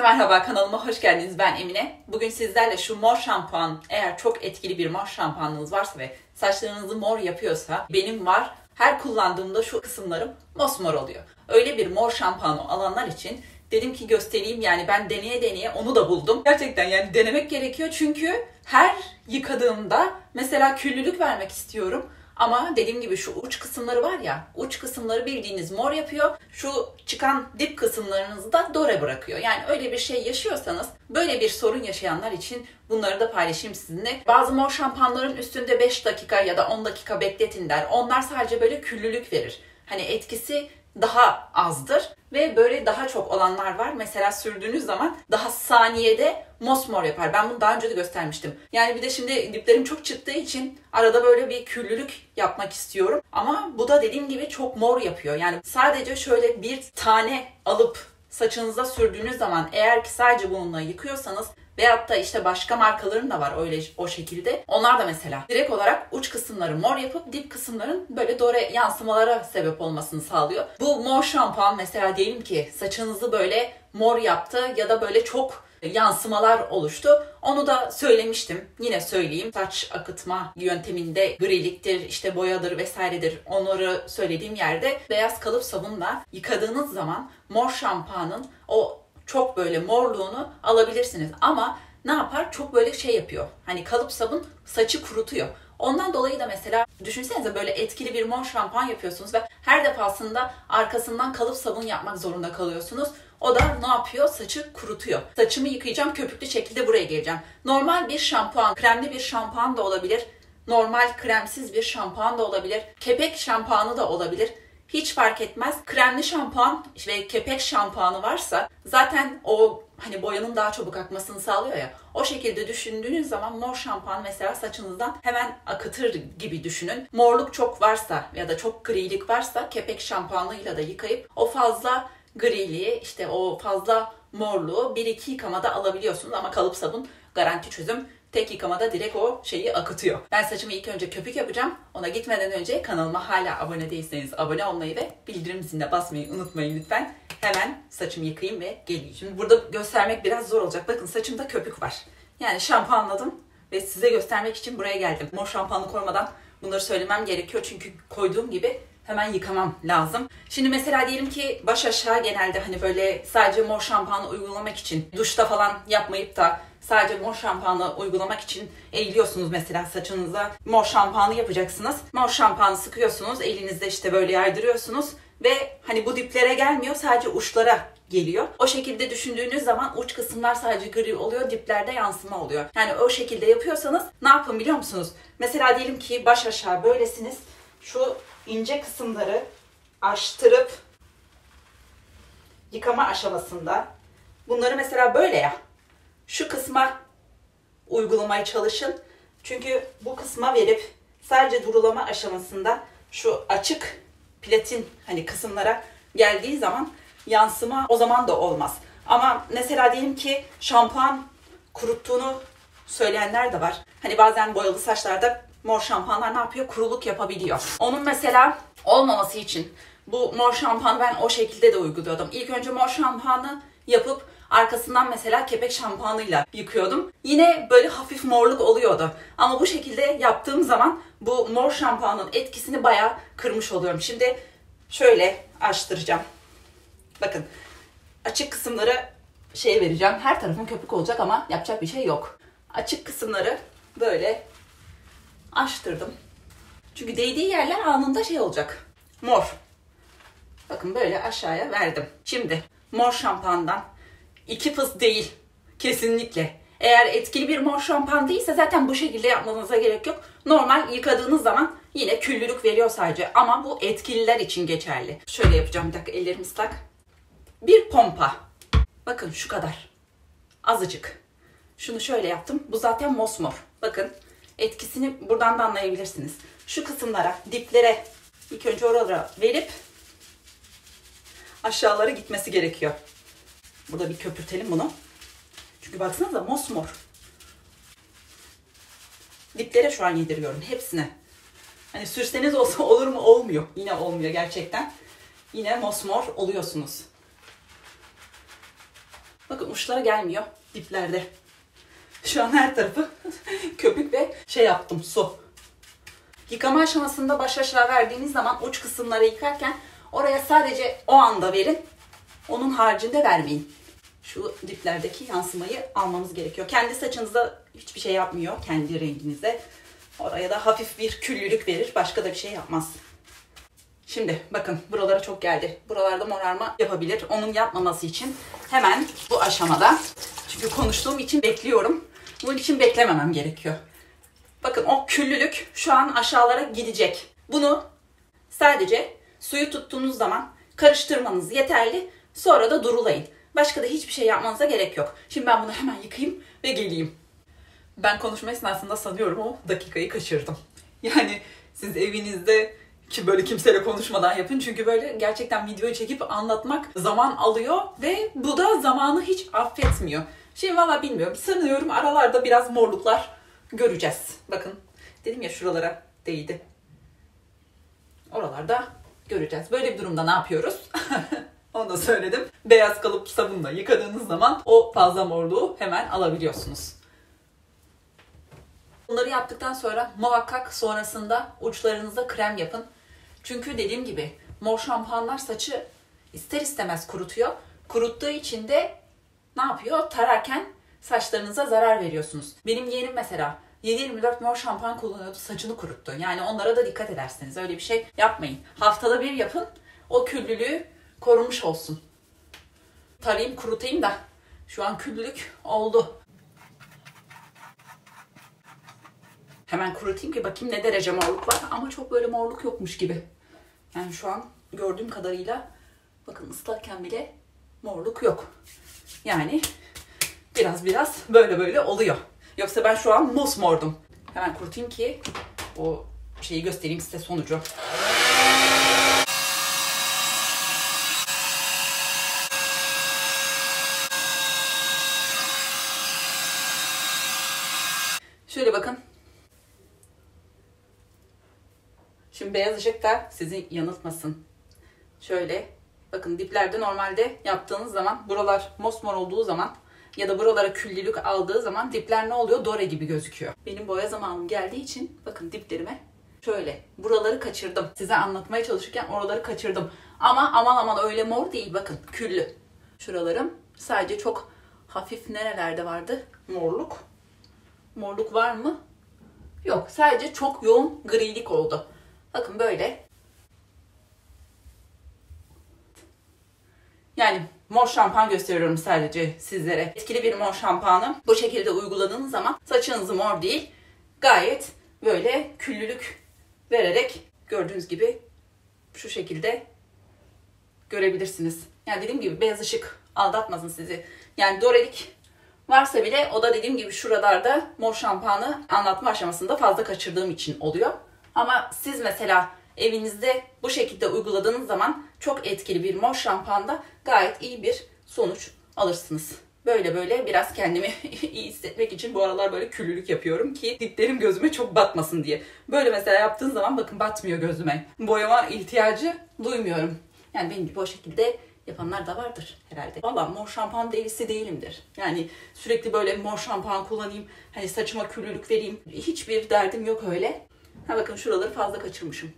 merhaba, kanalıma hoş geldiniz. Ben Emine. Bugün sizlerle şu mor şampuan, eğer çok etkili bir mor şampuanınız varsa ve saçlarınızı mor yapıyorsa, benim var. Her kullandığımda şu kısımlarım mosmor oluyor. Öyle bir mor şampuanı alanlar için dedim ki göstereyim, yani ben deneye deneye onu da buldum. Gerçekten yani denemek gerekiyor çünkü her yıkadığımda mesela küllülük vermek istiyorum. Ama dediğim gibi şu uç kısımları var ya, uç kısımları bildiğiniz mor yapıyor. Şu çıkan dip kısımlarınızı da dore bırakıyor. Yani öyle bir şey yaşıyorsanız, böyle bir sorun yaşayanlar için bunları da paylaşayım sizinle. Bazı mor şampuanların üstünde 5 dakika ya da 10 dakika bekletin der. Onlar sadece böyle küllülük verir. Hani etkisi daha azdır ve böyle daha çok olanlar var. Mesela sürdüğünüz zaman daha saniyede mosmor yapar. Ben bunu daha önce de göstermiştim. Yani bir de şimdi diplerim çok çıktığı için arada böyle bir küllülük yapmak istiyorum. Ama bu da dediğim gibi çok mor yapıyor. Yani sadece şöyle bir tane alıp saçınıza sürdüğünüz zaman, eğer ki sadece bununla yıkıyorsanız veyahut da işte başka markaların da var öyle o şekilde. Onlar da mesela direkt olarak uç kısımları mor yapıp dip kısımların böyle dore yansımalara sebep olmasını sağlıyor. Bu mor şampuan mesela diyelim ki saçınızı böyle mor yaptı ya da böyle çok yansımalar oluştu. Onu da söylemiştim. Yine söyleyeyim. Saç akıtma yönteminde griliktir, işte boyadır vesairedir. Onları söylediğim yerde beyaz kalıp sabunla yıkadığınız zaman mor şampuanın o çok böyle morluğunu alabilirsiniz. Ama ne yapar? Çok böyle şey yapıyor. Hani kalıp sabun saçı kurutuyor. Ondan dolayı da mesela düşünsenize böyle etkili bir mor şampuan yapıyorsunuz ve her defasında arkasından kalıp sabun yapmak zorunda kalıyorsunuz. O da ne yapıyor? Saçı kurutuyor. Saçımı yıkayacağım, köpüklü şekilde buraya geleceğim. Normal bir şampuan, kremli bir şampuan da olabilir. Normal kremsiz bir şampuan da olabilir. Kepek şampuanı da olabilir. Hiç fark etmez. Kremli şampuan ve kepek şampuanı varsa zaten o hani boyanın daha çabuk akmasını sağlıyor ya. O şekilde düşündüğünüz zaman mor şampuan mesela saçınızdan hemen akıtır gibi düşünün. Morluk çok varsa ya da çok grilik varsa kepek şampuanıyla da yıkayıp o fazla griliği, işte o fazla morluğu 1-2 yıkamada alabiliyorsunuz ama kalıp sabun garanti çözüm. Tek yıkamada direkt o şeyi akıtıyor. Ben saçımı ilk önce köpük yapacağım. Ona gitmeden önce kanalıma hala abone değilseniz abone olmayı ve bildirim ziline basmayı unutmayın lütfen. Hemen saçımı yıkayayım ve geleyim. Şimdi burada göstermek biraz zor olacak. Bakın saçımda köpük var. Yani şampuanladım ve size göstermek için buraya geldim. Mor şampuanı koymadan bunları söylemem gerekiyor. Çünkü koyduğum gibi hemen yıkamam lazım. Şimdi mesela diyelim ki baş aşağı genelde hani böyle sadece mor şampuanı uygulamak için duşta falan yapmayıp da sadece mor şampuanı uygulamak için eğiliyorsunuz mesela saçınıza. Mor şampuanı yapacaksınız. Mor şampuanı sıkıyorsunuz. Elinizde işte böyle yaydırıyorsunuz. Ve hani bu diplere gelmiyor. Sadece uçlara geliyor. O şekilde düşündüğünüz zaman uç kısımlar sadece gri oluyor. Diplerde yansıma oluyor. Yani o şekilde yapıyorsanız ne yapın biliyor musunuz? Mesela diyelim ki baş aşağı böylesiniz. Şu ince kısımları açtırıp yıkama aşamasında bunları mesela böyle ya. Şu kısma uygulamaya çalışın. Çünkü bu kısma verip sadece durulama aşamasında şu açık platin hani kısımlara geldiği zaman yansıma o zaman da olmaz. Ama mesela diyelim ki şampuan kuruttuğunu söyleyenler de var. Hani bazen boyalı saçlarda mor şampuanlar ne yapıyor? Kuruluk yapabiliyor. Onun mesela olmaması için bu mor şampuanı ben o şekilde de uyguluyordum. İlk önce mor şampuanı yapıp arkasından mesela kepek şampuanıyla yıkıyordum. Yine böyle hafif morluk oluyordu. Ama bu şekilde yaptığım zaman bu mor şampuanın etkisini bayağı kırmış oluyorum. Şimdi şöyle açtıracağım. Bakın açık kısımları şey vereceğim. Her tarafım köpük olacak ama yapacak bir şey yok. Açık kısımları böyle açtırdım. Çünkü değdiği yerler anında şey olacak. Mor. Bakın böyle aşağıya verdim. Şimdi mor şampuandan 2 fıs değil. Kesinlikle. Eğer etkili bir mor şampuan değilse zaten bu şekilde yapmanıza gerek yok. Normal yıkadığınız zaman yine küllülük veriyor sadece. Ama bu etkililer için geçerli. Şöyle yapacağım, bir dakika, ellerim ıslak. Bir pompa. Bakın şu kadar. Azıcık. Şunu şöyle yaptım. Bu zaten mosmor. Bakın etkisini buradan da anlayabilirsiniz. Şu kısımlara, diplere ilk önce oralara verip aşağılara gitmesi gerekiyor. Burada bir köpürtelim bunu. Çünkü baksanıza mosmor. Diplere şu an yediriyorum hepsine. Hani sürseniz olsa olur mu? Olmuyor. Yine olmuyor gerçekten. Yine mosmor oluyorsunuz. Bakın uçlara gelmiyor, diplerde. Şu an her tarafı köpük ve yaptım, su. Yıkama aşamasında baş aşağı verdiğiniz zaman uç kısımları yıkarken oraya sadece o anda verin. Onun haricinde vermeyin. Şu diplerdeki yansımayı almamız gerekiyor. Kendi saçınızda hiçbir şey yapmıyor, kendi renginize. Oraya da hafif bir küllülük verir, başka da bir şey yapmaz. Şimdi bakın buralara çok geldi. Buralarda morarma yapabilir. Onun yapmaması için hemen bu aşamada, çünkü konuştuğum için bekliyorum. Bunun için beklememem gerekiyor. Bakın o küllülük şu an aşağılara gidecek. Bunu sadece suyu tuttuğunuz zaman karıştırmanız yeterli. Sonra da durulayın. Başka da hiçbir şey yapmanıza gerek yok. Şimdi ben bunu hemen yıkayayım ve geleyim. Ben konuşma esnasında sanıyorum o dakikayı kaçırdım. Yani siz evinizde ki böyle kimseyle konuşmadan yapın. Çünkü böyle gerçekten videoyu çekip anlatmak zaman alıyor ve bu da zamanı hiç affetmiyor. Şimdi valla bilmiyorum. Sanıyorum aralarda biraz morluklar göreceğiz. Bakın dedim ya, şuralara değdi. Oralarda göreceğiz. Böyle bir durumda ne yapıyoruz? Onu da söyledim. Beyaz kalıp sabunla yıkadığınız zaman o fazla morluğu hemen alabiliyorsunuz. Bunları yaptıktan sonra muhakkak sonrasında uçlarınıza krem yapın. Çünkü dediğim gibi mor şampuanlar saçı ister istemez kurutuyor. Kuruttuğu için de ne yapıyor? Tararken saçlarınıza zarar veriyorsunuz. Benim yeğenim mesela 7/24 mor şampuan kullanıyordu, saçını kuruttu. Yani onlara da dikkat ederseniz öyle bir şey yapmayın. Haftada bir yapın, o küllülüğü korumuş olsun. Tarayayım, kurutayım da şu an küllülük oldu. Hemen kurutayım ki bakayım ne derece morluk var, ama çok böyle morluk yokmuş gibi. Yani şu an gördüğüm kadarıyla bakın ıslakken bile morluk yok. Yani biraz böyle oluyor. Yoksa ben şu an mosmordum. Hemen kurutayım ki o şeyi göstereyim size, sonucu. Şöyle bakın. Şimdi beyaz ışık da sizi yanıltmasın. Şöyle bakın, diplerde normalde yaptığınız zaman buralar mosmor olduğu zaman ya da buralara küllülük aldığı zaman dipler ne oluyor? Dore gibi gözüküyor. Benim boya zamanım geldiği için bakın diplerime şöyle buraları kaçırdım. Size anlatmaya çalışırken oraları kaçırdım. Ama aman öyle mor değil, bakın küllü. Şuralarım sadece çok hafif, nerelerde vardı morluk? Morluk var mı? Yok, sadece çok yoğun grilik oldu. Bakın böyle. Yani mor şampuan gösteriyorum sadece sizlere. Etkili bir mor şampuanı bu şekilde uyguladığınız zaman saçınızı mor değil, gayet böyle küllülük vererek gördüğünüz gibi şu şekilde görebilirsiniz. Yani dediğim gibi beyaz ışık aldatmasın sizi. Yani dorelik varsa bile o da dediğim gibi şuralarda mor şampuanı anlatma aşamasında fazla kaçırdığım için oluyor. Ama siz mesela evinizde bu şekilde uyguladığınız zaman çok etkili bir mor şampuanda gayet iyi bir sonuç alırsınız. Böyle biraz kendimi iyi hissetmek için bu aralar böyle küllülük yapıyorum ki diplerim gözüme çok batmasın diye. Böyle mesela yaptığın zaman bakın batmıyor gözüme. Boyama ihtiyacı duymuyorum. Yani benim gibi o şekilde yapanlar da vardır herhalde. Valla mor şampuan delisi değilimdir. Yani sürekli böyle mor şampuan kullanayım, hani saçıma küllülük vereyim. Hiçbir derdim yok öyle. Ha bakın şuraları fazla kaçırmışım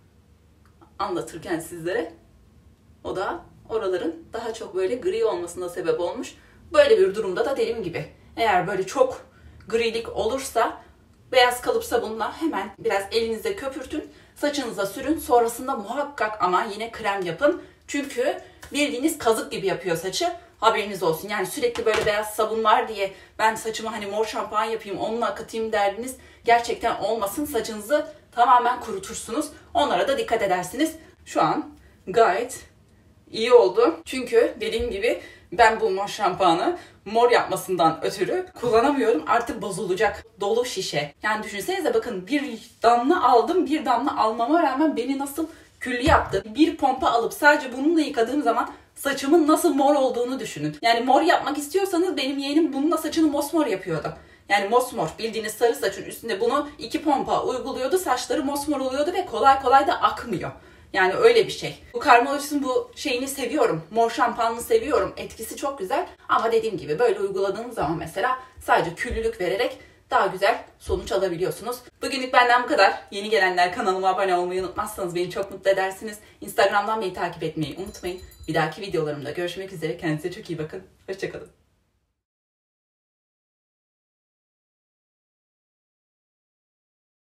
anlatırken sizlere. O da oraların daha çok böyle gri olmasına sebep olmuş. Böyle bir durumda da dediğim gibi eğer böyle çok grilik olursa beyaz kalıp sabunla hemen biraz elinizde köpürtün, saçınıza sürün. Sonrasında muhakkak ama yine krem yapın. Çünkü bildiğiniz kazık gibi yapıyor saçı. Haberiniz olsun. Yani sürekli böyle beyaz sabun var diye ben saçıma hani mor şampuan yapayım, onunla akıtayım derdiniz gerçekten olmasın. Saçınızı tamamen kurutursunuz. Onlara da dikkat edersiniz. Şu an gayet iyi oldu. Çünkü dediğim gibi ben bu mor şampuanı mor yapmasından ötürü kullanamıyorum. Artık bozulacak. Dolu şişe. Yani düşünsenize bakın, bir damla aldım, bir damla almama rağmen beni nasıl küllü yaptı. Bir pompa alıp sadece bununla yıkadığım zaman saçımın nasıl mor olduğunu düşünün. Yani mor yapmak istiyorsanız benim yeğenim bununla saçını mosmor yapıyordu. Yani mosmor, bildiğiniz sarı saçın üstünde bunu 2 pompa uyguluyordu. Saçları mosmor oluyordu ve kolay kolay da akmıyor. Yani öyle bir şey. Bu Karmalogis'in bu şeyini seviyorum. Mor şampuanını seviyorum. Etkisi çok güzel. Ama dediğim gibi böyle uyguladığınız zaman mesela sadece küllülük vererek daha güzel sonuç alabiliyorsunuz. Bugünlük benden bu kadar. Yeni gelenler kanalıma abone olmayı unutmazsanız beni çok mutlu edersiniz. Instagram'dan beni takip etmeyi unutmayın. Bir dahaki videolarımda görüşmek üzere. Kendinize çok iyi bakın. Hoşçakalın.